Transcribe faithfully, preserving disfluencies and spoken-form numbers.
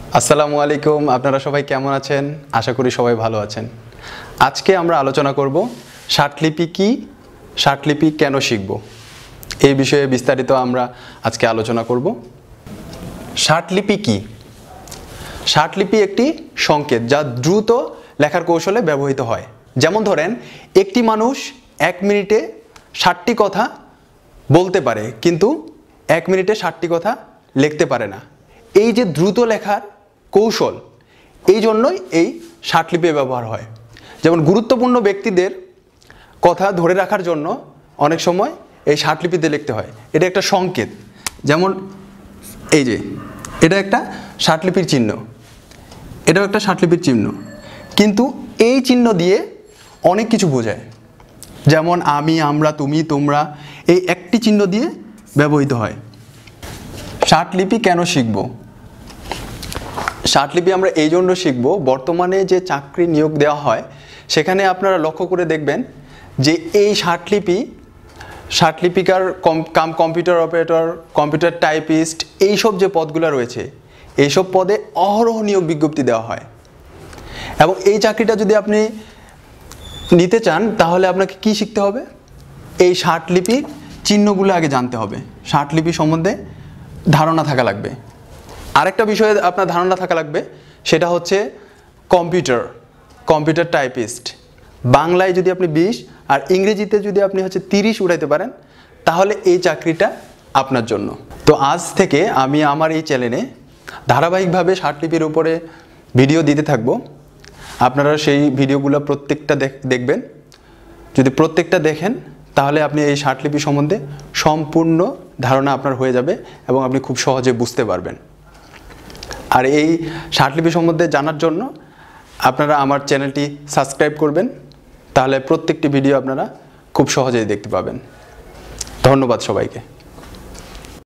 আসসালামু আলাইকুম। আপনারা সবাই কেমন আছেন? আশা করি সবাই ভালো আছেন। আজকে আমরা আলোচনা করব ষাটলিপি কি, ষাটলিপি কেন শিখব, এই বিষয়ে বিস্তারিত আমরা আজকে আলোচনা করব। ষাটলিপি কি? ষাটলিপি একটি সংকেত যা দ্রুত লেখার কৌশলে ব্যবহৃত হয়। যেমন ধরেন, একটি মানুষ এক মিনিটে ষাটটি কথা বলতে পারে, কিন্তু এক মিনিটে ষাটটি কথা লিখতে পারে না। এই যে দ্রুত লেখার কৌশল, এই জন্যই এই ষাটলিপি ব্যবহার হয়। যেমন গুরুত্বপূর্ণ ব্যক্তিদের কথা ধরে রাখার জন্য অনেক সময় এই ষাটলিপিতে লিখতে হয়। এটা একটা সংকেত। যেমন এই যে এটা একটা ষাটলিপির চিহ্ন, এটাও একটা ষাটলিপির চিহ্ন, কিন্তু এই চিহ্ন দিয়ে অনেক কিছু বোঝায়। যেমন আমি, আমরা, তুমি, তোমরা, এই একটি চিহ্ন দিয়ে ব্যবহৃত হয়। ষাটলিপি কেন শিখব? ষাটলিপি আমরা এই জন্য শিখব, বর্তমানে যে চাকরি নিয়োগ দেওয়া হয় সেখানে আপনারা লক্ষ্য করে দেখবেন যে এই ষাটলিপি ষাটলিপিকার cum computer operator, computer typist, এইসব যে পদগুলো রয়েছে, এইসব পদে অহরহ নিয়োগ বিজ্ঞপ্তি দেওয়া হয়। এবং এই চাকরিটা যদি আপনি নিতে চান তাহলে আপনাকে কি শিখতে হবে? এই ষাটলিপির চিহ্নগুলো আগে জানতে হবে। ষাটলিপি সম্বন্ধে ধারণা থাকা লাগবে। আরেকটা বিষয়ে আপনার ধারণা থাকা লাগবে, সেটা হচ্ছে কম্পিউটার, কম্পিউটার টাইপিস্ট। বাংলায় যদি আপনি বিশ আর ইংরেজিতে যদি আপনি হচ্ছে তিরিশ উঠাইতে পারেন, তাহলে এই চাকরিটা আপনার জন্য। তো আজ থেকে আমি আমার এই চ্যানেলে ধারাবাহিকভাবে ষাটলিপির উপরে ভিডিও দিতে থাকবো। আপনারা সেই ভিডিওগুলো প্রত্যেকটা দেখবেন। যদি প্রত্যেকটা দেখেন তাহলে আপনি এই ষাটলিপি সম্বন্ধে সম্পূর্ণ ধারণা আপনার হয়ে যাবে এবং আপনি খুব সহজে বুঝতে পারবেন। আর এই ষাটলিপি সম্বন্ধে জানার জন্য আপনারা আমার চ্যানেলটি সাবস্ক্রাইব করবেন, তাহলে প্রত্যেকটি ভিডিও আপনারা খুব সহজেই দেখতে পাবেন। ধন্যবাদ সবাইকে।